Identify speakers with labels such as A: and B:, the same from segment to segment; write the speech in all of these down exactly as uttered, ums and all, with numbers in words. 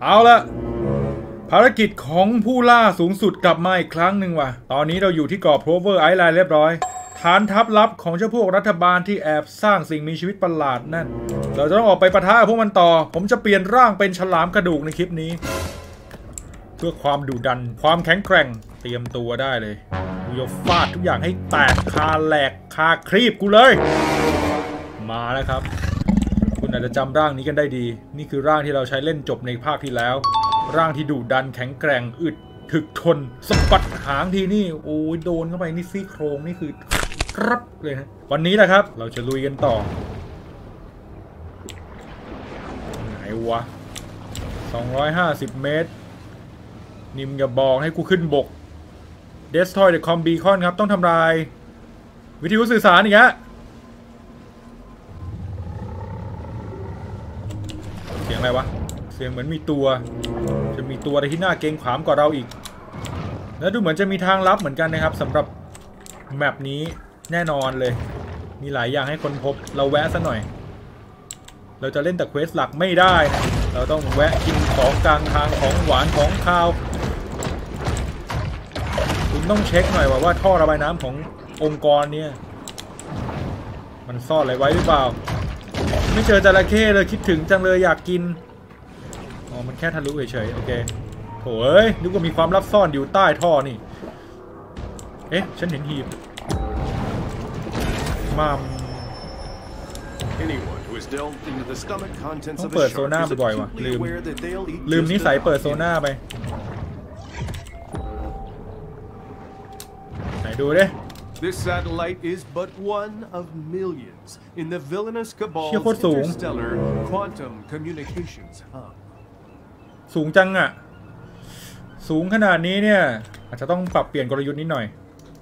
A: เอาละภารกิจของผู้ล่าสูงสุดกลับมาอีกครั้งหนึ่งว่ะตอนนี้เราอยู่ที่เกาะโพเวอร์ไอแลนด์เรียบร้อยฐานทัพลับของเจ้าพวกรัฐบาลที่แอบสร้างสิ่งมีชีวิตประหลาดนั่นเราจะต้องออกไปปะทะพวกมันต่อผมจะเปลี่ยนร่างเป็นฉลามกระดูกในคลิปนี้เพื่อความดุดันความแข็งแกร่งเตรียมตัวได้เลยกูจะฟาดทุกอย่างให้แตกคาแหลกคาครีบกูเลยมาแล้วครับคุณอาจจะจำร่างนี้กันได้ดีนี่คือร่างที่เราใช้เล่นจบในภาคที่แล้วร่างที่ดุดันแข็งแกร่งอึดถึกทนสะบัดหางทีนี่โอ้ยโดนเข้าไปนี่ซี่โครงนี่คือครับเลยฮะวันนี้นะครับเราจะลุยกันต่อไหนวะสองร้อยห้าสิบเมตรนิมอย่าบอกให้กูขึ้นบก Destroy the Com Beacon ครับต้องทำลายวิทยุสื่อสารอีกฮะเสียงอะไรวะเสียงเหมือนมีตัวจะมีตัวอะไรที่น่าเกรงขามกว่าเราอีกแล้วดูเหมือนจะมีทางลับเหมือนกันนะครับสำหรับแมปนี้แน่นอนเลยมีหลายอย่างให้คนพบเราแวะซะหน่อยเราจะเล่นแต่เควสหลักไม่ได้นะเราต้องแวะกินของกลางทางของหวานของคาวคุณต้องเช็คหน่อยว่าว่าท่อระบายน้ำขององค์กรเนี่ยมันซ่อนอะไรไว้หรือเปล่าไม่เจอจระเข้เลยคิดถึงจังเลยอยากกินอ๋อมันแค่ทะลุเฉยๆโอเคโถ่เอ้ยนึกว่ามีความลับซ่อนอยู่ใต้ท่อนี่เอ๊ะฉันเห็นหีบมัมต้องเปิดโซน่าบ่อยๆว่ะลืมลืมนิสัยเปิดโซน่าไปไหนดูดิ
B: This satellite is but one of millions in the villainous cabal's interstellar quantum communications hub
A: สูงจังอะสูงขนาดนี้เนี่ยอาจจะต้องปรับเปลี่ยนกลยุทธ์นิดหน่อย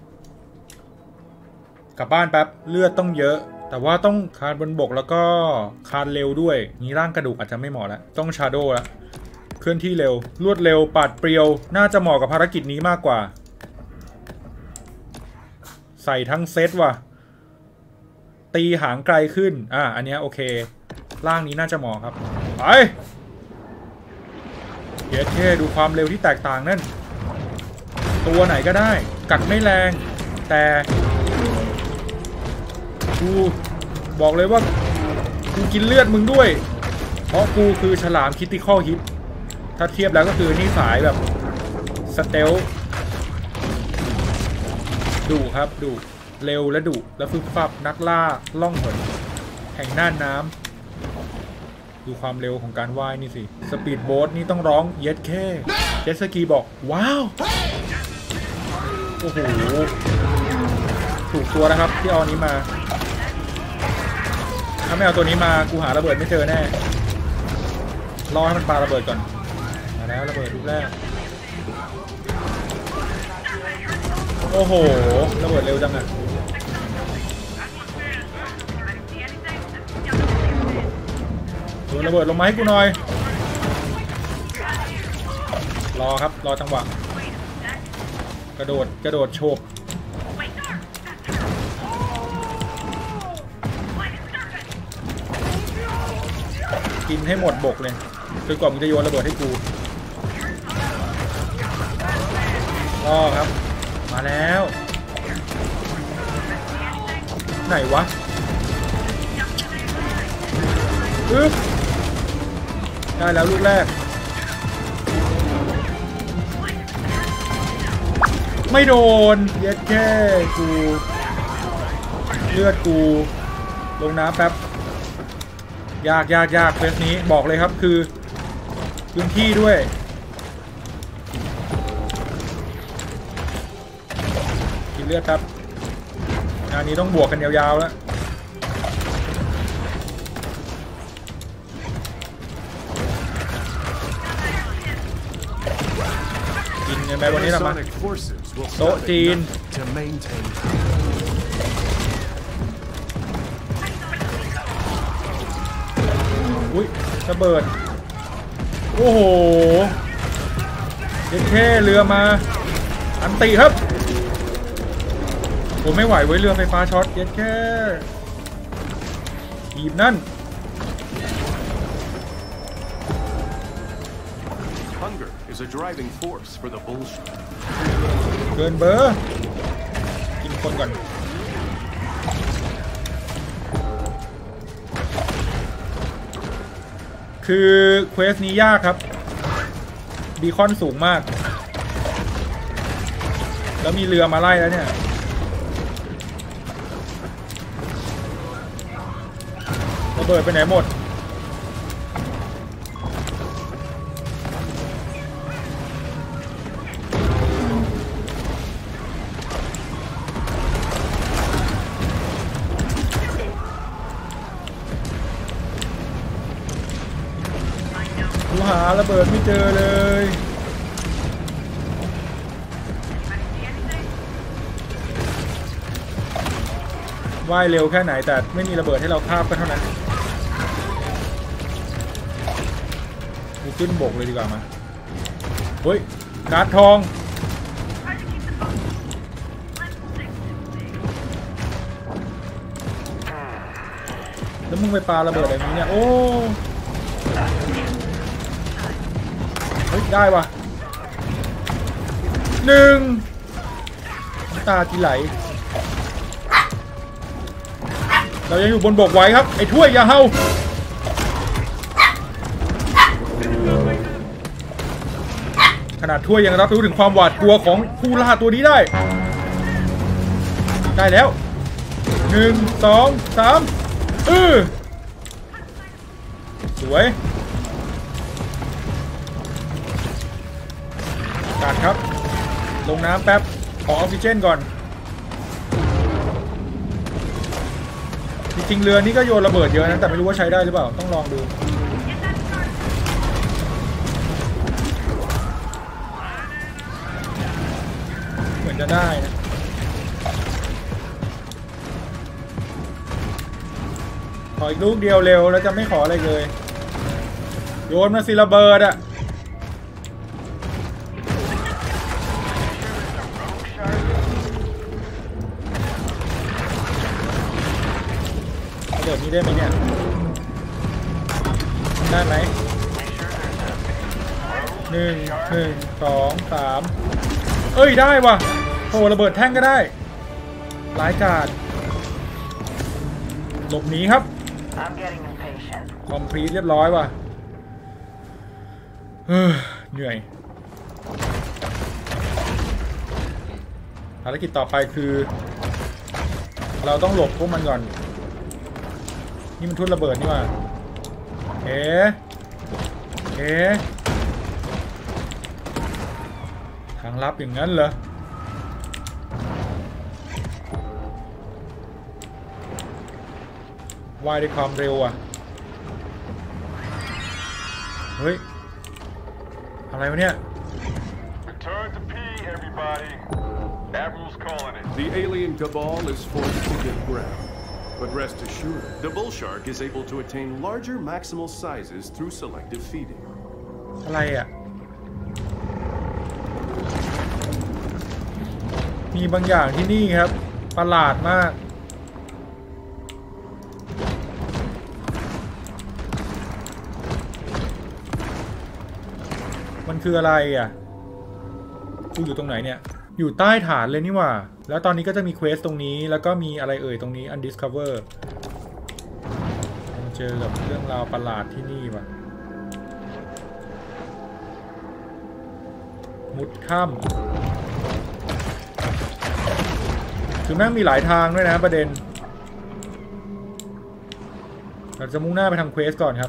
A: กลับบ้านแป๊บเลือดต้องเยอะแต่ว่าต้องคานบนบกแล้วก็คานเร็วด้วยนี้ร่างกระดูกอาจจะไม่เหมาะแล้วต้องชาโดว์แล้วเคลื่อนที่เร็วรวดเร็วปาดเปรียวน่าจะเหมาะกับภารกิจนี้มากกว่าใส่ทั้งเซตว่ะตีหางไกลขึ้นอ่ะอันนี้โอเคร่างนี้น่าจะเหมาะครับไปเดี๋ยวเท่ดูความเร็วที่แตกต่างนั่นตัวไหนก็ได้กัดไม่แรงแต่กูบอกเลยว่ากูกินเลือดมึงด้วยเพราะกูคือฉลามคิตติคอลฮิตถ้าเทียบแล้วก็คือนี่สายแบบสเตลดุครับดุเร็วและดุและฟึบฟับนักล่าล่องหนแห่งน่านน้ำดูความเร็วของการว่ายนี่สิสปีดโบ๊ทนี่ต้องร้องเย็ดแค่เจ็ตสกีบอกว้าวโอ้โหถูกตัวนะครับที่เอาอันนี้มาถ้าไม่เอาตัวนี้มากูหาระเบิดไม่เจอแน่รอให้มันปาระเบิดก่อนมาแล้วระเบิดลูกแรกโอ้โหระเบิดเร็วจังอะโดนระเบิดลงมาให้กูหน่อยรอครับรอจังหวะกระโดดกระโดดโฉบกินให้หมดบกเลยจนกว่ามึงจะโยนระเบิดให้กูรอครับมาแล้วไหนวะอึ๊บได้แล้วลูกแรกไม่โดนเย็ดแค่กูเลือดกูลงน้ำแป๊บยากยากยากเฟสนี้บอกเลยครับคือพื้นที่ด้วยกินเลือดครับงานนี้ต้องบวกกันยาวๆแล้วกินกันไปวันนี้ละมั้งโต๊ะจีนอุ้ยระเบิดโอ้โหเด็กแค่เรือมาอันตีครับผมไม่ไหวไว้เรือไฟฟ้าช็อตเด็กแค่หีบนั่น
B: Hunger is a driving force for the bullshit.
A: เกินเบอร์กินคนก่อนคือเควสนี้ยากครับบีคอนสูงมากแล้วมีเรือมาไล่แล้วเนี่ยระเบิดไปไหนหมดกูหาระเบิดไม่เจอเลยว่ายเร็วแค่ไหนแต่ไม่มีระเบิดให้เราคาบก็เท่านั้นกูขึ้นบกเลยดีกว่ามาเฮ้ยการ์ดทองแล้วมึงไปปาระเบิดอะไรนี้เนี่ยโอ้เฮ้ยได้ว่ะหนึ่งตาจีไหลเรายังอยู่บนบกไว้ครับไอ้ถ้วยอย่าเห่าขนาดถ้วยยังรับรู้ถึงความหวาดกลัวของผู้ล่าตัวนี้ได้ได้แล้วหนึ่งสองสามเออสวยการครับลงน้ำแป๊บขอออกซิเจนก่อนจริงๆเรือนี้ก็โยนระเบิดเยอะนะแต่ไม่รู้ว่าใช้ได้หรือเปล่าต้องลองดูเหมือนจะได้นะขออีกลูกเดียวเร็วแล้วจะไม่ขออะไรเลยโยนมาสิระเบิดอะเดี๋ยวนี้ได้ไหมเนี่ยได้ไหมหนึ่งหนึ่งสองสามเอ้ยได้ว่ะโอ้ระเบิดแท่งก็ได้ร้ายกาจหลบหนีครับคอมพลีทเรียบร้อยว่ะเฮ้ยเหนื่อยภารกิจต่อไปคือเราต้องหลบพวกมันก่อนนี่มันทุ่นระเบิดนี่ว่าเอ๊ะเอ๊ะทางลับอย่างนั้นเหรอว่ายด้วยความเร็วอ่ะเฮ้ยอะไรวะเนี่ย
C: Return to P, everybody. Admiral's calling it.
B: The alien cabal is forced to give ground. But rest assured, the bull shark is able to attain larger maximal sizes through selective feeding.
A: อะไรอ่ะมีบางอย่างที่นี่ครับประหลาดมากมันคืออะไรอ่ะกูอยู่ตรงไหนเนี่ยอยู่ใต้ฐานเลยนี่หว่าแล้วตอนนี้ก็จะมีเควสตรงนี้แล้วก็มีอะไรเอ่ยตรงนี้ Undiscover เจอกับเรื่องราวประหลาดที่นี่ว่ะมุดถ้ำคือแม่งมีหลายทางด้วยนะประเด็นเราจะมุ่งหน้าไปทางเควสก่อนครับ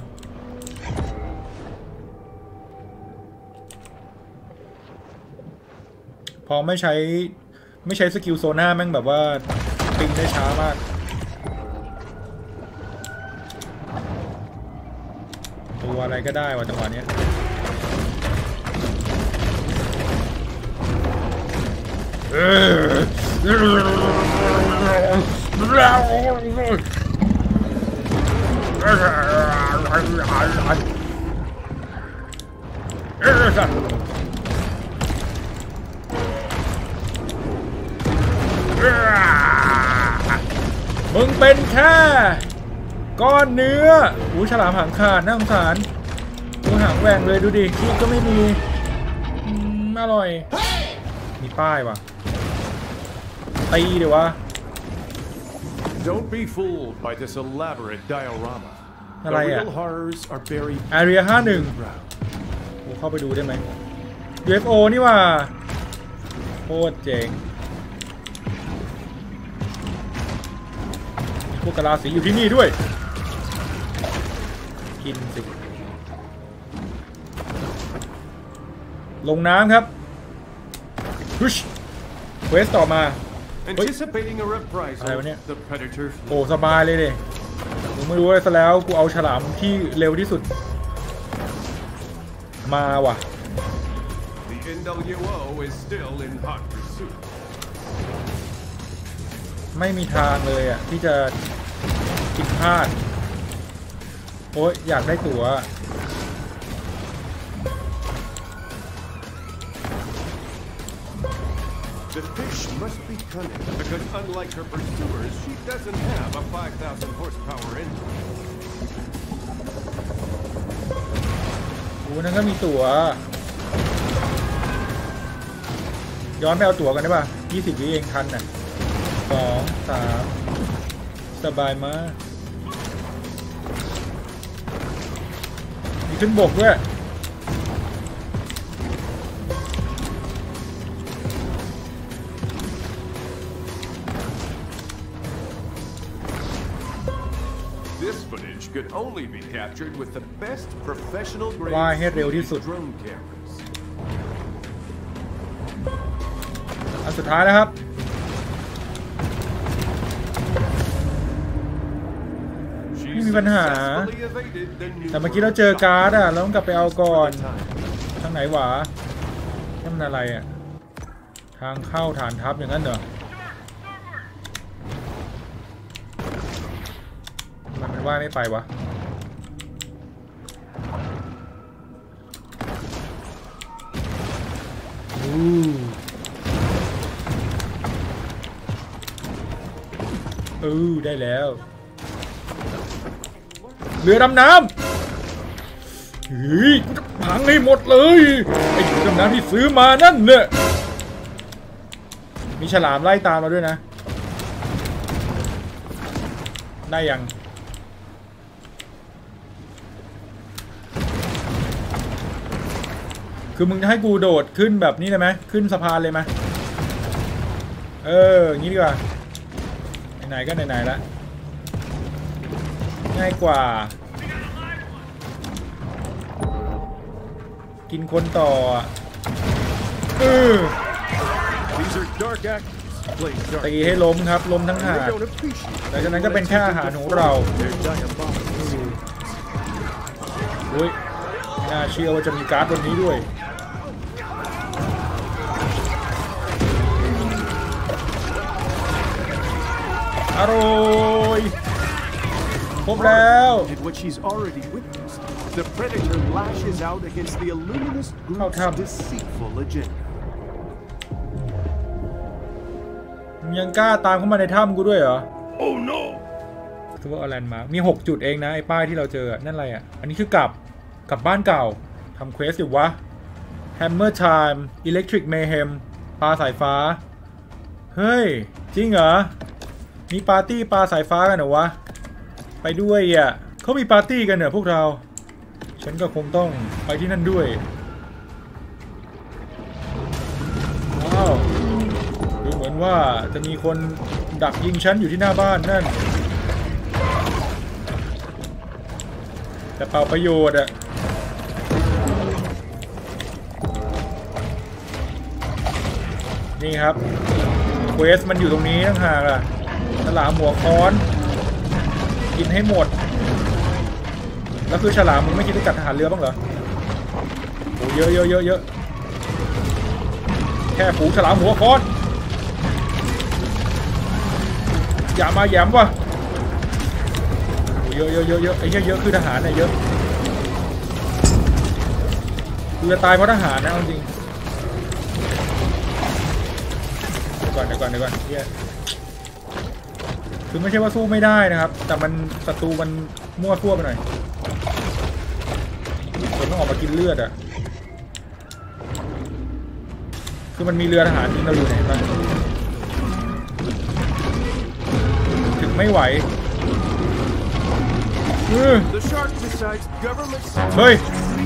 A: พอไม่ใช้ไม่ใช้สกิลโซน่าแม่งแบบว่าปิงได้ช้ามากตัวอะไรก็ได้ว่ะจังหวะนี้เออมึงเป็นแค่ก้อนเนื้ออู้ฉลามหางขาดน่าสงสารดูหางแหว่งเลยดูดิขี้ก็ไม่มีอร่อยมีป้ายว่ะตีเดี๋ยววะ
B: Don't be fooled by this elaborate diorama.
A: อะไร
B: The
A: อ่ะ
B: real horrors are buried.
A: Area ห้าสิบเอ็ดโอ้เข้าไปดูได้ไหม ยู เอฟ โอ นี่ว่ะโคตรเจ๋งพวกกะลาสีอยู่ที่นี่ด้วยกินสิลงน้ำครับพุชเควสต่อมา
B: Anticipating a reprisal, the predator
A: โอ้สบายเลยดิมึงไม่รู้เลยซะแล้วกูเอาฉลามที่เร็วที่สุดมาว่ะ
B: The เอ็น ดับเบิลยู โอ is still in hot pursuit.
A: ไม่มีทางเลยอ่ะที่จะผิดพลาดโอ้ยอยากได้ตั๋ว
B: The fish must be cunning because, unlike her pursuers, she doesn't have a five thousand horsepower engine.
A: โอ้นั่นก็มีตั๋วย้อนไปเอาตั๋วกันได้ป่ะยี่สิบวิเองทันน่ะสองสามสบายมากมีขึ้นบกด้วย
B: This footage could only be captured with the best professional grade
A: ว่ายให้เร็วที่สุด
B: drone cameras.
A: อันสุดท้ายนะครับไม่มีปัญหาแต่เมื่อกี้เราเจอการ์ดอ่ะเราต้องกลับไปเอาก่อนทางไหนหวะนี่มันอะไรอ่ะทางเข้าฐานทัพอย่างนั้นเหรอมันเป็นว่าไม่ไปวะอู้ได้แล้วเรือดำน้ำเฮ้ยกูจะพังให้หมดเลยไอ้เรือดำน้ำที่ซื้อมานั่นเนี่ยมีฉลามไล่ตามมาด้วยนะได้ยังคือมึงจะให้กูโดดขึ้นแบบนี้เลยไหมขึ้นสะพานเลยไหมเอออย่างนี้ดีกว่าไหนๆก็ไหนๆละง่ายกว่ากินคนต่อเออตีให้ล้มครับล้มทั้งหาดแต่จากนั้นก็เป็นแค่อาหารของเราอุ้ยน่าเชื่อว่าจะมีการ์ดวันนี้ด้วยอร่อยครบแล้ว
B: What she's already witnessed, the predator lashes out against the Illuminist group's deceitful agenda.
A: ยังกล้าตามเข้ามาในถ้ำกูด้วยเหรอ Oh no คือว่าอะไรมามีหกจุดเองนะไอ้ป้ายที่เราเจอนั่นอะไรอ่ะอันนี้คือกลับกลับบ้านเก่าทำเควสอยู่วะ Hammer Time Electric Mayhem ปลาสายฟ้าเฮ้ยจริงเหรอมีปาร์ตี้ปลาสายฟ้ากันเหรอวะไปด้วยอ่ะเขามีปาร์ตี้กันเหรอพวกเราฉันก็คงต้องไปที่นั่นด้วยว้าวดูเหมือนว่าจะมีคนดักยิงฉันอยู่ที่หน้าบ้านนั่นแต่เปล่าประโยชน์อ่ะนี่ครับเควสมันอยู่ตรงนี้ต่างหากอ่ะฉลามหัวค้อนกินให้หมดแล้วคือฉลามมึงไม่คิดจะกัดทหารเรือบ้างเหรอโอ้เยอะเยอะเยอะเยอะแค่ฝูงฉลามหัวค้อนอย่ามาแย้มวะเยอะเยอะเยอะเยอะไอ้เยอะเยอะคือทหารเนี่ยเยอะกูจะตายเพราะทหารนะจริงก่อนเดี๋ยวก่อนเดี๋ยวก่อนเฮียคือไม่ใช่ว่าสู้ไม่ได้นะครับแต่มันศัตรูมันมั่วทั่วไปหน่อยผมต้องออกมากินเลือดอ่ะคือมันมีเรือทหารยิงเราอยู่ไหนบ้างถึงไม่ไหวเฮ้ย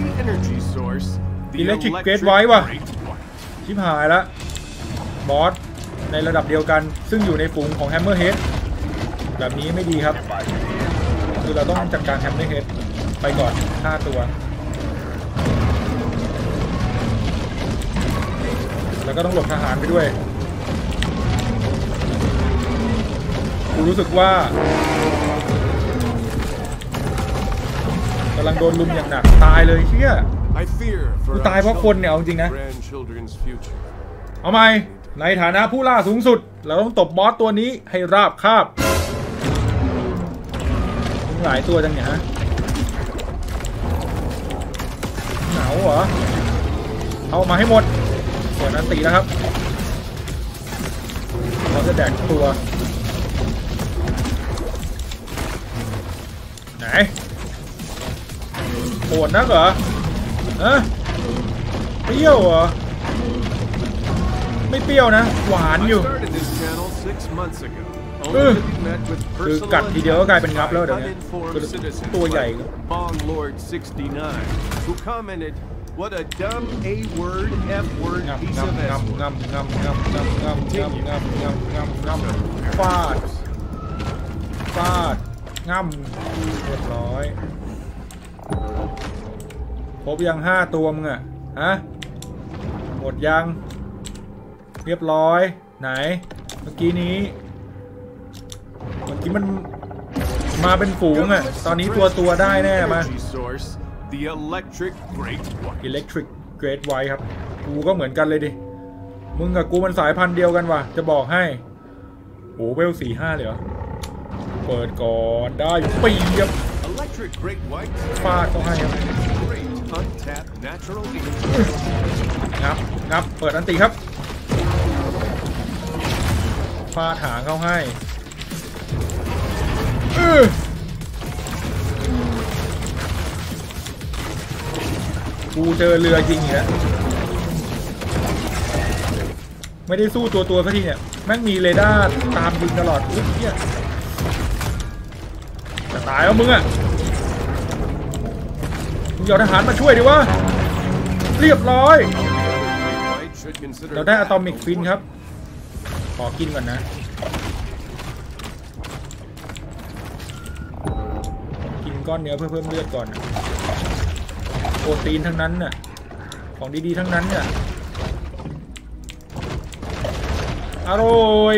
A: อิเล็กทริกเกรดไว้ว่ะชิบหายละบอสในระดับเดียวกันซึ่งอยู่ในฝูงของแฮมเมอร์เฮดแบบนี้ไม่ดีครับคือเราต้องจัดการแฮมเมอร์เฮดไปก่อนห้าตัวแล้วก็ต้องหลบทหารไปด้วยกูรู้สึกว่ากำลังโดนลุมอย่างหนักตายเลยเชี่ยกูตายเพราะคนเนี่ยเอาจริงนะเอาไหมในฐานะผู้ล่าสูงสุดเราต้องตบบอสตัวนี้ให้ราบคาบหลายตัวจังเนี่ยฮะหนาวเหรอเอามาให้หมดส่วนนั้นตีแล้วครับเราจะแดกตัวไหนโหดนักเหรอเอ๊ะเปรี้ยวเหรอไม่เปรี้ยวนะหวานอยู่คือกัดทีเดียวก็กลายเป็นงับแล้วเดี๋ยวนี้ตัวใหญ่
B: What a dumb A word F word piece of S word
A: งำงำงำงำงำงำงำงำงำงำงำฟาดฟาดงำเรียบร้อยครบยังห้าตัวมึงอะฮะหมดยังเรียบร้อยไหนเมื่อกี้นี้เมื่อกี้มันมาเป็นฝูงอะตอนนี้ตัวตัวได้แน่มา
B: The Electric Great White
A: Electric Great White ครับกูก็เหมือนกันเลยดิมึงกับกูมันสายพันธุ์เดียวกันว่ะจะบอกให้โอ้เวลสี่ห้าเลยเหรอเปิดก่อนได้ปีบฟาดเขาให้ครับงับงับเปิดอันตีครับฟาดหางเขาให้กูเจอเรือยิงอีกแล้วไม่ได้สู้ตัวตัวสักทีเนี่ยแม่งมีเรดาร์ตามยิงตลอดอุ๊ยเหี้ยจะตายแล้วมึงอ่ะมึงเอาทหารมาช่วยดิวะเรียบร้อยเราได้อะตอมิกฟินครับขอกินก่อนนะกินก้อนเนื้อเพื่อเพิ่มเลือดก่อนโปรตีนทั้งนั้นน่ะของดีๆทั้งนั้นน่ะอร่อย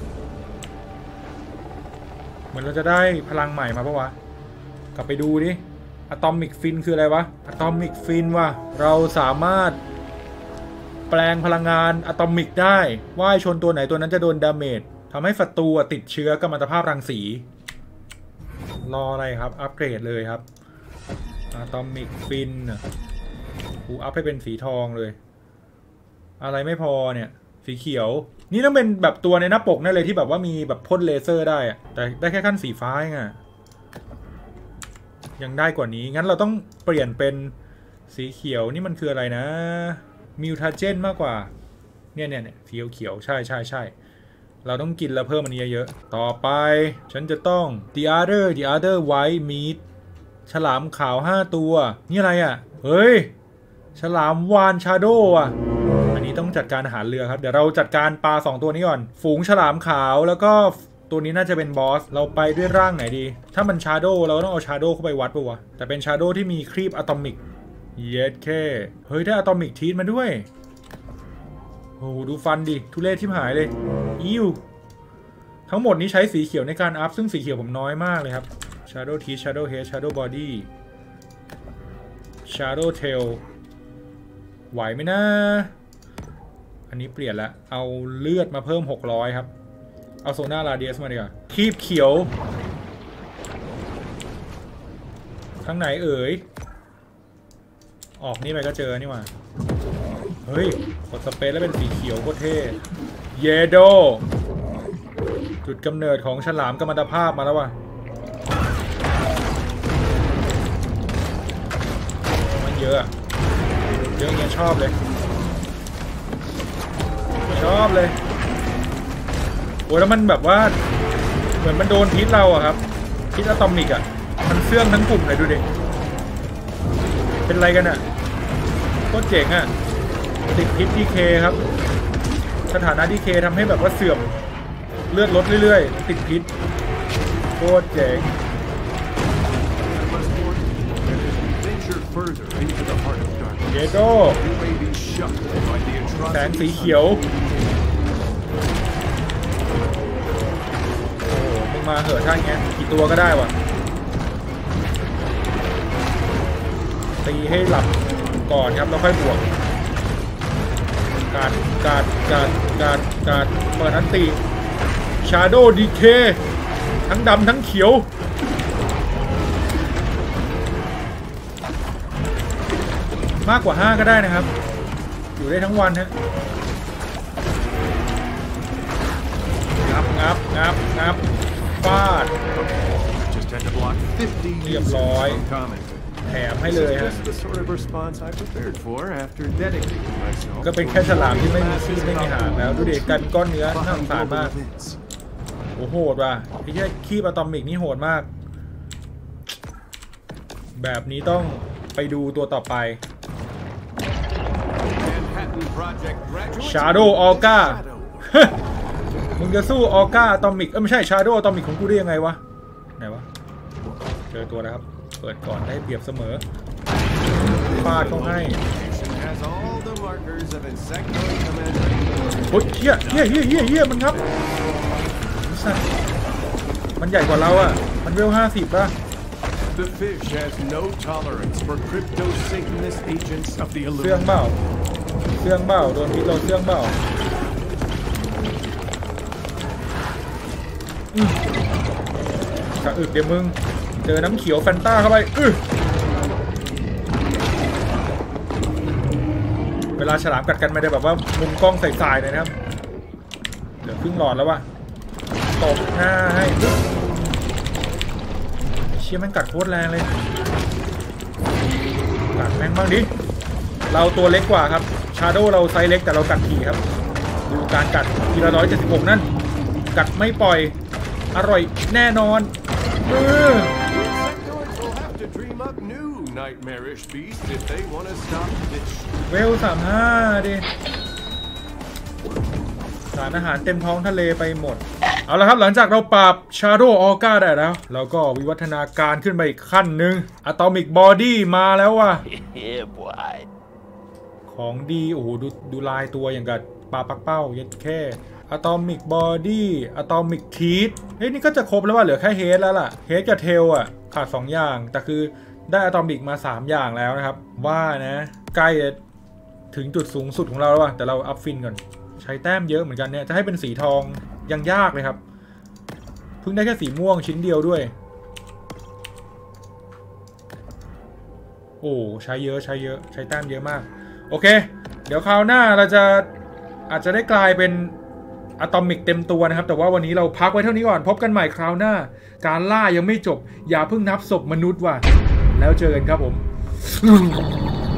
A: เหมือนเราจะได้พลังใหม่มาปะวะกลับไปดูดิอะตอมิกฟินคืออะไรวะอะตอมิกฟินว่ะเราสามารถแปลงพลังงานอะตอมิกได้ว่ายชนตัวไหนตัวนั้นจะโดนดาเมจทำให้ศัตรูติดเชื้อกัมมันตภาพรังสีรออะไรครับอัปเกรดเลยครับอะตอมิกฟินกูอัพให้เป็นสีทองเลยอะไรไม่พอเนี่ยสีเขียวนี่ต้องเป็นแบบตัวในหน้าปกนั่นเลยที่แบบว่ามีแบบพ่นเลเซอร์ได้อะแต่ได้แค่ขั้นสีฟ้าเองอะยังได้กว่านี้งั้นเราต้องเปลี่ยนเป็นสีเขียวนี่มันคืออะไรนะมิวทาเจนมากกว่าเนี่ยเนี่ยเนี่ยสีเขียวใช่ใช่ใช่เราต้องกินแล้วเพิ่มมันเยอะๆต่อไปฉันจะต้อง the other the other white meat ฉลามขาวห้าตัวนี่อะไรอ่ะเฮ้ยฉลามวานชาโดอ่ะอันนี้ต้องจัดการอาหารเรือครับเดี๋ยวเราจัดการปลาสองตัวนี้ก่อนฝูงฉลามขาวแล้วก็ตัวนี้น่าจะเป็นบอสเราไปด้วยร่างไหนดีถ้ามันชาโดเราต้องเอาชาโดเข้าไปวัดปะวะแต่เป็นชาโดที่มีครีบอะตอมิกเย็ดแค่เฮ้ยได้อะตอมิกทีสมาด้วยโอ้ดูฟันดิทุเรศชิบหายเลยอิ้วทั้งหมดนี้ใช้สีเขียวในการอัพซึ่งสีเขียวผมน้อยมากเลยครับ Shadow Teeth Shadow Head Shadow Body Shadow Tail ไหวไหมนะอันนี้เปลี่ยนละเอาเลือดมาเพิ่มหกร้อยครับเอาโซน่าราเดียสมาดีกว่าคีบเขียวข้างไหนเอ่ยออกนี่ไปก็เจอนี่หว่าเฮ้ยกดสเปซแล้วเป็นสีเขียวโคตรเท่เยโดจุดกำเนิดของฉลามกัมมันตภาพมาแล้วว่ะมันเยอะอะเยอะเงี้ยชอบเลยชอบเลยโอ้แล้วมันแบบว่าเหมือนมันโดนพิษเราอะครับพิษอะตอมิกอะมันเสื่องทั้งกลุ่มเลยดูดิเป็นไรกันอะโคตรเจ๋งอะติดพิษดีเคครับสถานะดีเคทำให้แบบว่าเสื่อมเลือดลดเรื่อยๆติดพิษโคตรเจ๋งเยโดแสงสีเขียวโอ้มึงมาเหอะท่านเงี้ยกี่ตัวก็ได้วะตีให้หลับก่อนครับแล้วค่อยบวกการการการการการเปิดอันตีชาโดว์ดีเคทั้งดำทั้งเขียวมากกว่าห้าก็ได้นะครับอยู่ได้ทั้งวันฮะงับงับงับงับฟาดเรียบร้อยแถมให้เลยฮะก็เป็นแค่ฉลามที่ไม่มีชื่อไม่มีหางแล้วดูเด็กกันก้อนเนื้อน่าสงสารมากโอ้โหดว่ะไอ้แค่คีบอะตอมิกนี่โหดมากแบบนี้ต้องไปดูตัวต่อไปShadow Orca มึงจะสู้ออก้าอะตอมิกเอ้ยไม่ใช่ Shadow อะตอมิกของกูได้ยังไงวะไหนวะเจอตัวแล้วครับเปิดก่อนได้เปรียบเสมอฟาดเขาให้โอ้ยเฮี้ยเฮี้ยเฮี้ยเฮี้ยเฮี้ยมันครับมันใหญ่กว่าเราอ่ะมันเวลห้าสิบป่ะเสื่องเบ้าเสื่องเบ้าโดนพิษเราเสื่องเบ้ากระอึกเดี๋ยวมึงเจอน้ำเขียวแฟนต้าเข้าไปอื้อเวลาฉลามกัดกันไม่ได้แบบว่ามุมกล้องใส่ๆเลยนะครับเหลือครึ่งหลอดแล้ววะตบหน้าให้เชี่ยมันกัดโคตรแรงเลยกัดแม่งบ้างดิเราตัวเล็กกว่าครับชาโดว์เราไซส์เล็กแต่เรากัดถี่ครับดูการกัดทีละร้อยเจ็ดสิบหกนั่นกัดไม่ปล่อยอร่อยแน่นอนเออเวลสามห้าดิสารอาหารเต็มท้องทะเลไปหมดเอาละครับหลังจากเราปราบ Shadow Orca ได้แล้วเราก็วิวัฒนาการขึ้นไปอีกขั้นหนึ่ง Atomic Body มาแล้วว่ะ ของดีโอ้โหดูดูลายตัวอย่างกับปลาปักเป้ายัดแค่ Atomic Body Atomic Teeth เฮ้ยนี่ก็จะครบแล้วว่าเหลือแค่เฮดแล้วล่ะเฮดกับเทลอ่ะขาดสองอย่างแต่คือได้ Atomic มาสามอย่างแล้วนะครับว่านะใกล้ถึงจุดสูงสุดของเราแล้วว่ะแต่เราอัพฟินก่อนใช้แต้มเยอะเหมือนกันเนี่ยจะให้เป็นสีทองยังยากเลยครับเพิ่งได้แค่สีม่วงชิ้นเดียวด้วยโอ้ใช้เยอะใช้เยอะใช้แต้มเยอะมากโอเคเดี๋ยวคราวหน้าเราจะอาจจะได้กลายเป็นอะตอมิกเต็มตัวนะครับแต่ว่าวันนี้เราพักไว้เท่านี้ก่อนพบกันใหม่คราวหน้าการล่ายังไม่จบอย่าเพิ่งนับศพมนุษย์ว่ะแล้วเจอกันครับผม